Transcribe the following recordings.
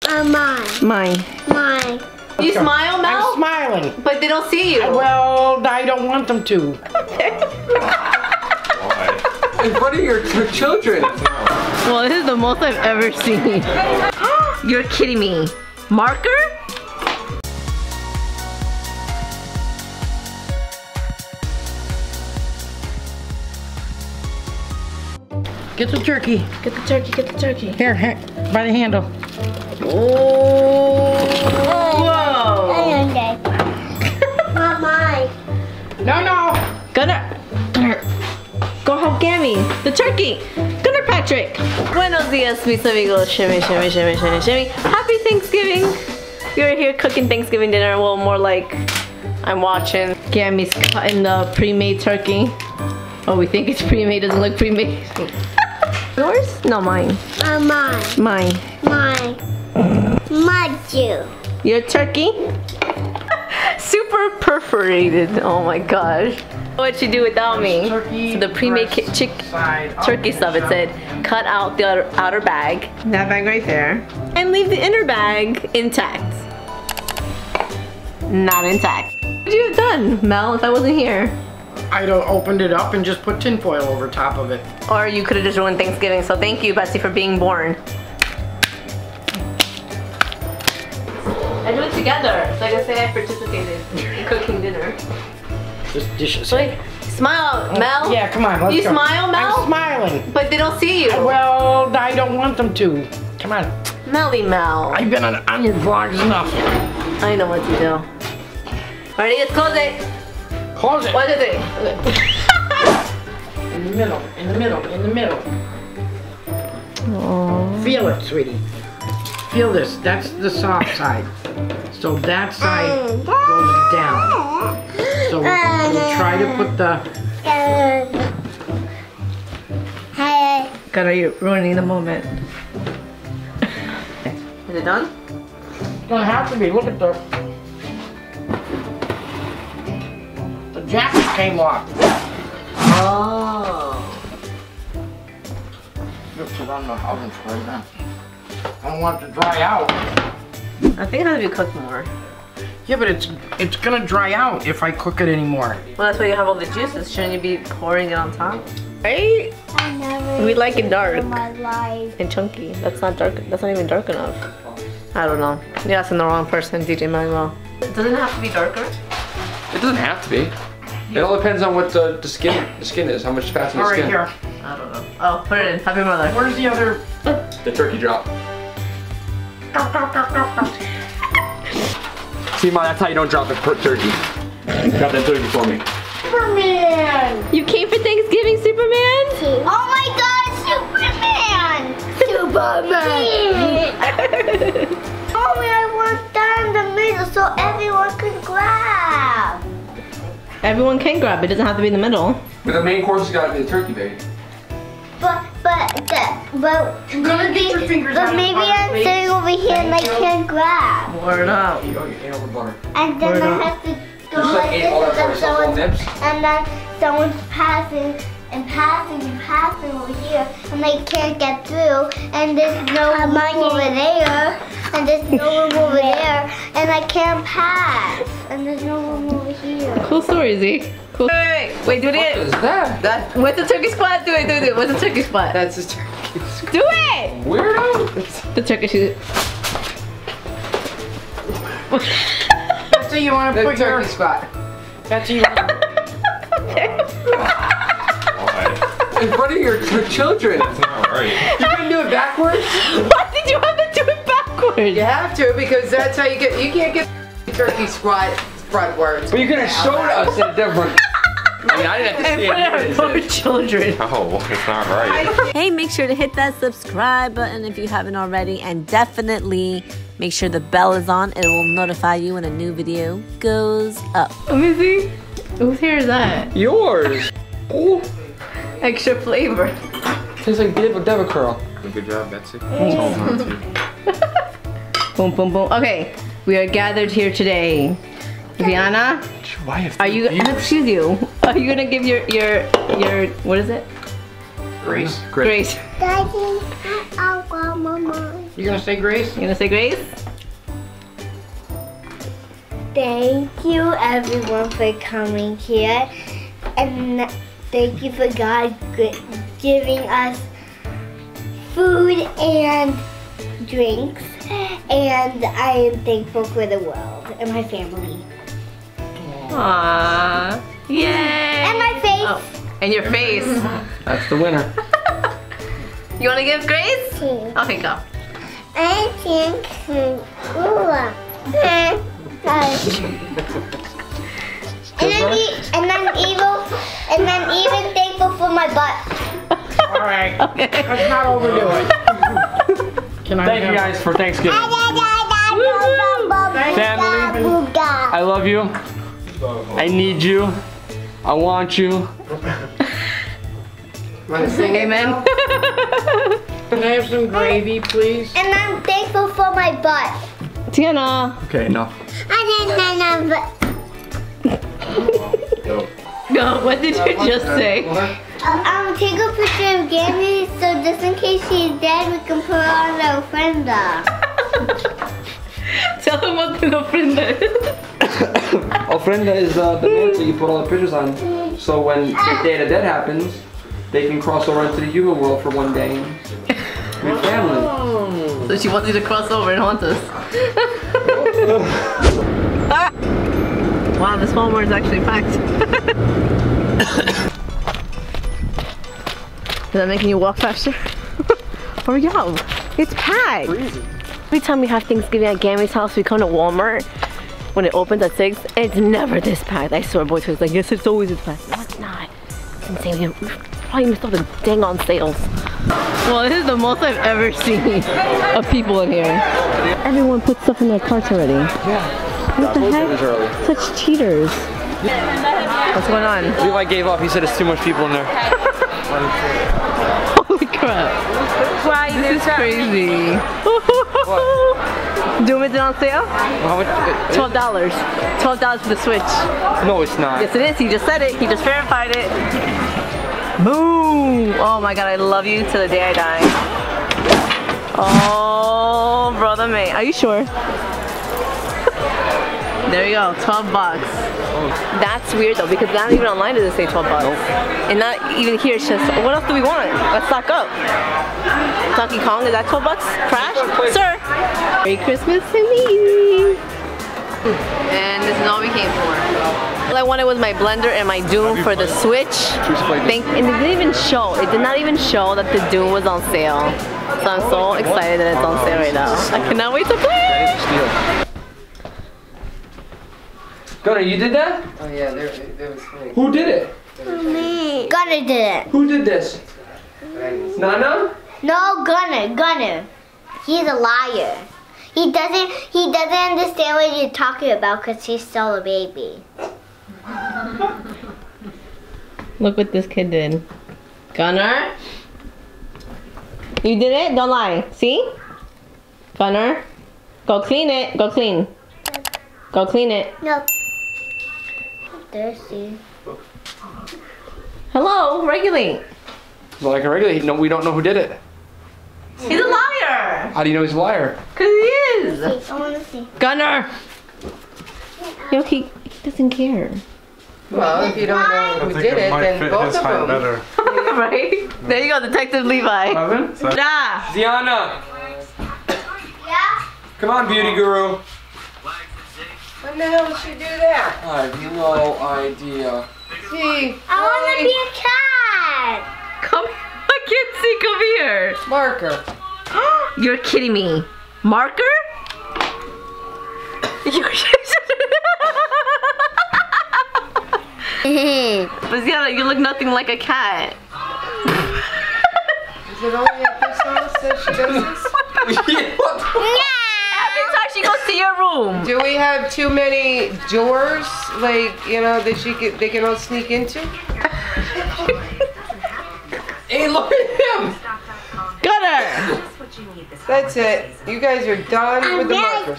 Mine. Mine. Mine. You smile, Mel? I'm smiling. But they don't see you. Well, I don't want them to. In front of your children. Well, this is the most I've ever seen. You're kidding me. Marker? Get the turkey. Get the turkey, get the turkey. Here, by the handle. Oh. Whoa. Not mine. No. Gunner. Go help Gammy. The turkey. Gunner Patrick. Buenos dias, mis amigos. Shimmy, shimmy, shimmy, shimmy, shimmy. Happy Thanksgiving. You're here cooking Thanksgiving dinner. Well, more like I'm watching. Gammy's cutting the pre-made turkey. Oh, we think it's pre-made. Doesn't look pre-made. Yours? No, mine. Mine. Mine. Mine. Mine too. Your turkey? Super perforated. Oh my gosh. What'd you do without me? So the pre-made turkey stuff, it said cut out the outer bag, that bag right there, and leave the inner bag intact. Not intact. What would you have done, Mel, if I wasn't here? I'd have opened it up and just put tin foil over top of it. Or you could have just ruined Thanksgiving, so thank you, Betsy, for being born. I do it together. Like I say, I participated in cooking dinner. Just dishes. Wait, smile, Mel. Yeah, come on, let's You go. smile, Mel? I'm smiling. But they don't see you. Well, I don't want them to. Come on. Melly Mel. I've been on your vlogs enough. I know what to do. Ready? Let's close it. Close it. 1, 2, 3. In the middle, in the middle, in the middle. Aww. Feel it, sweetie. Feel this. That's the soft side. So that side goes down. So we'll try to put the... God, are you ruining the moment? Is it done? It's gonna have to be. Look at the jacket came off. Oh. Just put on the oven right now. I don't want it to dry out. I think it has to be cooked more. Yeah, but it's gonna dry out if I cook it anymore. Well, that's why you have all the juices. Shouldn't you be pouring it on top? Right? We like it dark and chunky. That's not dark. That's not even dark enough. I don't know. You're asking the wrong person, DJ Manuel. Doesn't it have to be darker? It doesn't have to be. It all depends on what the skin is, how much fat's in the All right, skin. here. I don't know. Oh, put it in. Happy Mother. Where's the other? The turkey drop. See, Mom, that's how you don't drop a turkey. Drop that turkey for me. Superman! You came for Thanksgiving, Superman? Oh my God, Superman! Mommy, I want that in the middle so everyone can grab. Everyone can grab. It doesn't have to be in the middle. But the main course has got to be the turkey, baby. But Gonna get your fingers out of maybe butter, I'm please. sitting over here and I can't grab. Word up. You go, you ain't over butter. And then I have to go Just like like ate all that this butter, and so nips. and then someone's passing and passing and passing over here and they can't get through and there's no room over there and there's no room over there and I can't pass and there's no room over here. Cool story, Z. Cool. Wait, do it What again. is that? What's the turkey spot? Do it. What's the turkey spot? That's his turkey. Do it! Weirdo. The turkey shoot. Betsy, you wanna put your... spot. Betsy, you wanna... In front of your children. That's not right. You can do it backwards? Why did you have to do it backwards? You have to because that's how you can't get turkey squat frontwards. But you could have showed us a different. I mean, I didn't have to see it. For children. Oh, it's not right. Hey, make sure to hit that subscribe button if you haven't already, and definitely make sure the bell is on. It will notify you when a new video goes up. Let me see. Whose hair is that? Yours. Oh, Extra flavor. tastes like Deborah curl. Good job, Betsy. Boom, boom, boom. Okay, we are gathered here today. Ziana, are you? Excuse you. Are you gonna give your what is it? Grace. Grace. Daddy, I'll grab my mom. You gonna say grace? You gonna say grace? Thank you everyone for coming here, and thank you for God giving us food and drinks, and I am thankful for the world and my family. Aww. Yay! And my face. Oh, and your face. That's the winner. You wanna give grace? Okay, go. I think and I'm even thankful for my butt. Alright. Let's not overdo it. Thank you guys for Thanksgiving. Family, I love you. I need you. I want you. Want to sing Amen. Can I have some gravy, please? And I'm thankful for my butt. Tiana. Okay, enough. No, what did you just say? Take a picture of Gammy, so just in case she's dead, we can put her on the ofrenda. Tell them what the ofrenda is. Ofrenda is the mats that you put all the pictures on. So when the Day of the Dead happens, they can cross over into the human world for one day with family. So she wants you to cross over and haunt us. Wow, this Walmart is actually packed. Is that making you walk faster? Hurry up, it's packed. Every time we have Thanksgiving at Gammy's house, we come to Walmart when it opens at 6, and it's never this packed. I swear, BOYTOY's like, yes, it's always this packed. No, it's not. It's insane. We probably missed all the dang on sales. Well, this is the most I've ever seen of people in here. Everyone puts stuff in their carts already. Yeah. What the heck? Such cheaters. What's going on? Levi gave up. He said it's too much people in there. Holy crap. Wow, this is crazy. Doom is on sale? How much? $12. $12 for the Switch. No, it's not. Yes, it is. He just said it. He just verified it. Boom! Oh my god, I love you till the day I die. Oh, brother man. Are you sure? There you go, 12 bucks. That's weird though, because not even online does it say 12 bucks. Nope. And not even here, it's just, what else do we want? Let's stock up. Donkey Kong, is that 12 bucks? Crash? Sir! Merry Christmas to me! And this is all we came for. All I wanted was my blender and my Doom for the Switch. And it didn't even show, it did not even show that the Doom was on sale. So I'm so excited that it's on sale right now. I cannot wait to play! Gunnar, you did that? Oh yeah, there was funny. Who did it? Me. Gunner did it. Who did this? Nana? No, Gunner. He's a liar. He doesn't understand what you're talking about because he's still a baby. Look what this kid did. Gunnar? You did it? Don't lie. See? Gunnar? Go clean it. Go clean. Go clean it. Nope. Thirsty. Hello, regulate. Well, I can regulate. No, we don't know who did it. He's a liar. How do you know he's a liar? Cause he is. I want to see. Gunnar. Yo, he doesn't care. Well, if you don't know who did it, then both of them. Right? There you go, Detective Levi. Evan? Nah. Ziana, Yeah? come on, beauty guru. When the hell did she do that? I have no idea. See, I want to be a cat. Come, I can't see, come here. marker. You're kidding me. Marker? But yeah, you look nothing like a cat. Is it only at this house that she does this? Every time she goes to your room. Do we have too many doors, like, you know, that they can all sneak into? Hey, look at him! Gunnar! That's it. You guys are done with the markers.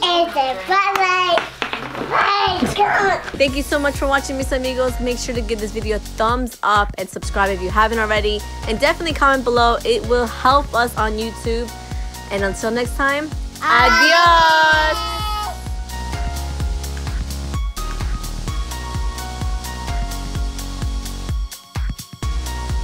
Thank you so much for watching, mis amigos. Make sure to give this video a thumbs up and subscribe if you haven't already. And definitely comment below. It will help us on YouTube And until next time, adios!